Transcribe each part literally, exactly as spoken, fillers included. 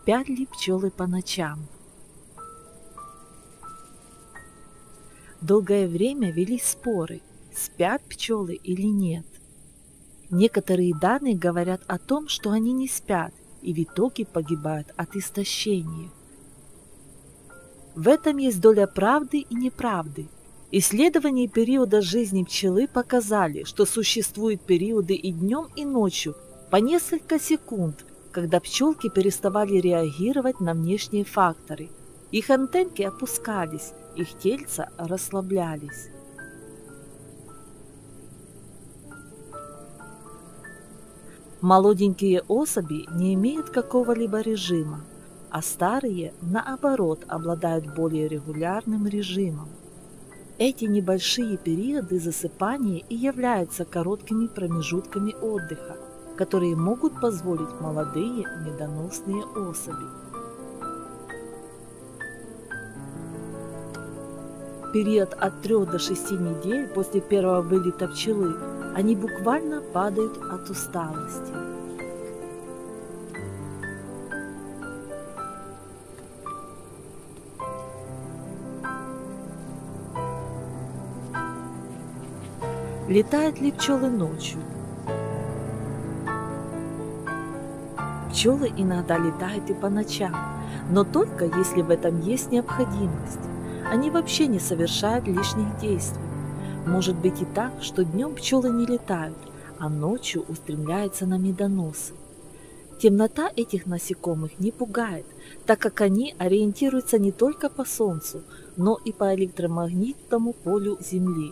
Спят ли пчелы по ночам? Долгое время велись споры, спят пчелы или нет. Некоторые данные говорят о том, что они не спят и в итоге погибают от истощения. В этом есть доля правды и неправды. Исследования периода жизни пчелы показали, что существуют периоды и днем, и ночью по несколько секунд, когда пчелки переставали реагировать на внешние факторы. Их антенки опускались, их тельца расслаблялись. Молоденькие особи не имеют какого-либо режима, а старые, наоборот, обладают более регулярным режимом. Эти небольшие периоды засыпания и являются короткими промежутками отдыха, которые могут позволить молодые медоносные особи. Период от трёх до шести недель после первого вылета пчелы они буквально падают от усталости. Летают ли пчелы ночью? Пчелы иногда летают и по ночам, но только если в этом есть необходимость. Они вообще не совершают лишних действий. Может быть и так, что днем пчелы не летают, а ночью устремляются на медоносы. Темнота этих насекомых не пугает, так как они ориентируются не только по Солнцу, но и по электромагнитному полю Земли.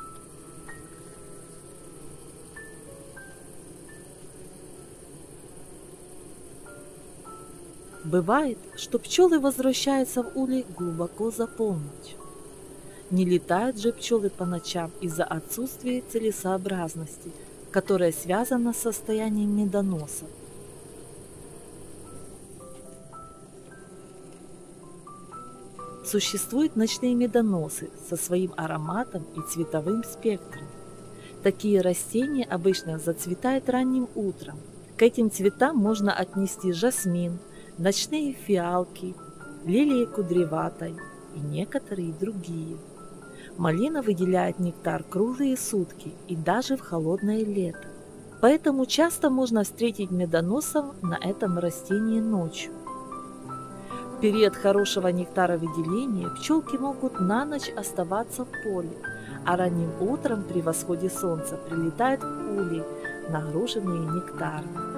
Бывает, что пчелы возвращаются в улей глубоко за полночь. Не летают же пчелы по ночам из-за отсутствия целесообразности, которая связана с состоянием медоноса. Существуют ночные медоносы со своим ароматом и цветовым спектром. Такие растения обычно зацветают ранним утром. К этим цветам можно отнести жасмин, ночные фиалки, лилии кудреватой и некоторые другие. Малина выделяет нектар круглые сутки и даже в холодное лето. Поэтому часто можно встретить медоносов на этом растении ночью. В период хорошего нектаровыделения пчелки могут на ночь оставаться в поле, а ранним утром при восходе солнца прилетают в улей, нагруженные нектаром.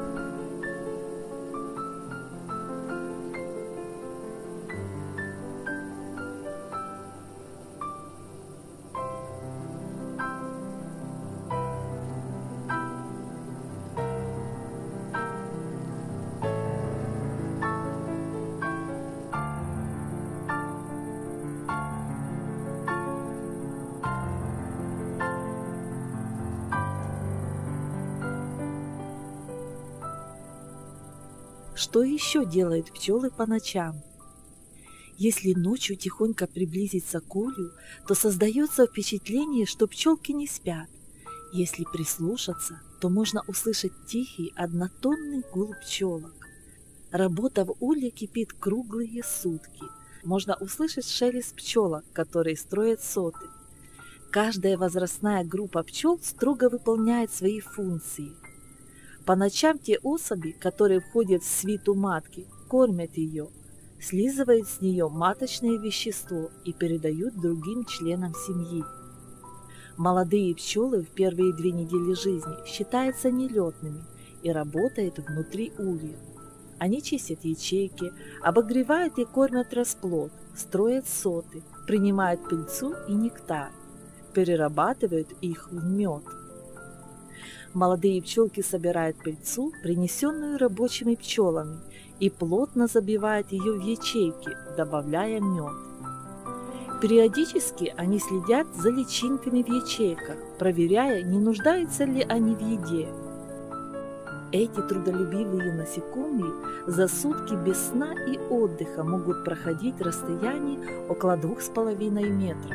Что еще делают пчелы по ночам? Если ночью тихонько приблизиться к улью, то создается впечатление, что пчелки не спят. Если прислушаться, то можно услышать тихий однотонный гул пчелок. Работа в улье кипит круглые сутки. Можно услышать шелест пчелок, которые строят соты. Каждая возрастная группа пчел строго выполняет свои функции. По ночам те особи, которые входят в свиту матки, кормят ее, слизывают с нее маточное вещество и передают другим членам семьи. Молодые пчелы в первые две недели жизни считаются нелетными и работают внутри улья. Они чистят ячейки, обогревают и кормят расплод, строят соты, принимают пыльцу и нектар, перерабатывают их в мед. Молодые пчелки собирают пыльцу, принесенную рабочими пчелами, и плотно забивают ее в ячейки, добавляя мед. Периодически они следят за личинками в ячейках, проверяя, не нуждаются ли они в еде. Эти трудолюбивые насекомые за сутки без сна и отдыха могут проходить расстояние около двух с половиной метров.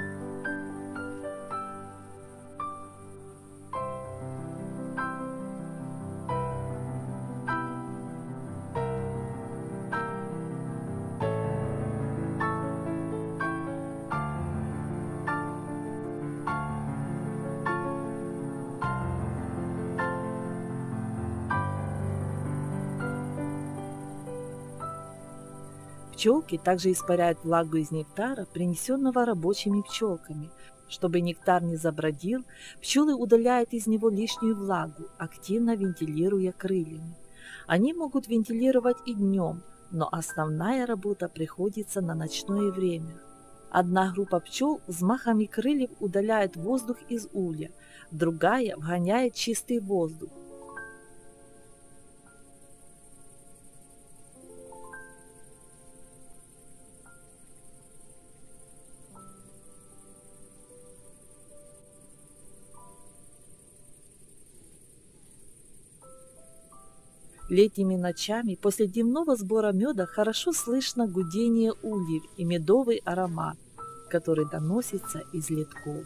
Пчелки также испаряют влагу из нектара, принесенного рабочими пчелками. Чтобы нектар не забродил, пчелы удаляют из него лишнюю влагу, активно вентилируя крыльями. Они могут вентилировать и днем, но основная работа приходится на ночное время. Одна группа пчел взмахами крыльев удаляет воздух из улья, другая вгоняет чистый воздух. Летними ночами после дневного сбора меда хорошо слышно гудение ульев и медовый аромат, который доносится из литков.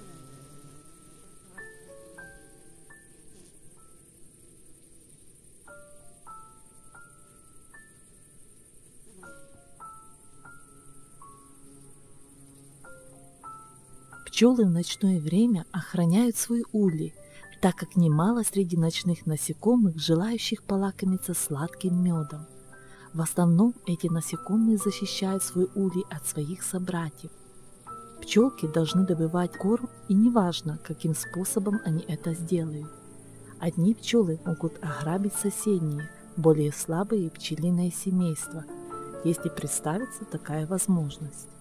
Пчелы в ночное время охраняют свой улей, так как немало среди ночных насекомых, желающих полакомиться сладким медом. В основном эти насекомые защищают свой улей от своих собратьев. Пчелки должны добывать корм, и неважно, каким способом они это сделают. Одни пчелы могут ограбить соседние, более слабые пчелиные семейства, если представится такая возможность.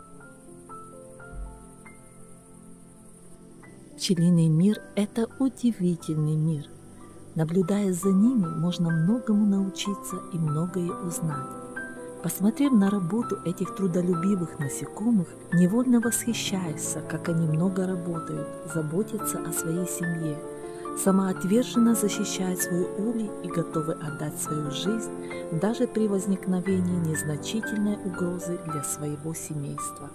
Пчелиный мир – это удивительный мир. Наблюдая за ними, можно многому научиться и многое узнать. Посмотрев на работу этих трудолюбивых насекомых, невольно восхищаешься, как они много работают, заботятся о своей семье, самоотверженно защищают свой улей и готовы отдать свою жизнь даже при возникновении незначительной угрозы для своего семейства.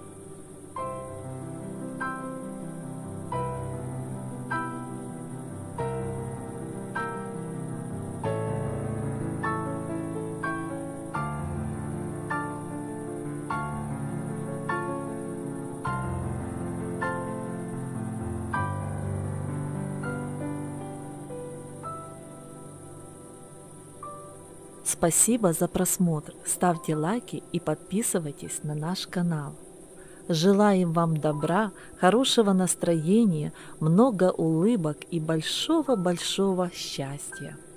Спасибо за просмотр, ставьте лайки и подписывайтесь на наш канал. Желаем вам добра, хорошего настроения, много улыбок и большого-большого счастья.